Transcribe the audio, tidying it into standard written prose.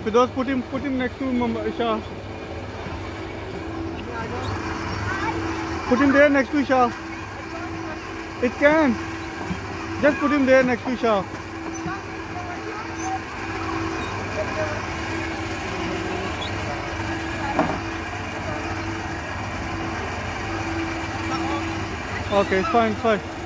Firdaus, put him next to Isha. Put him there next to Isha. It can. Just put him there next to Isha. Okay, it's fine, fine.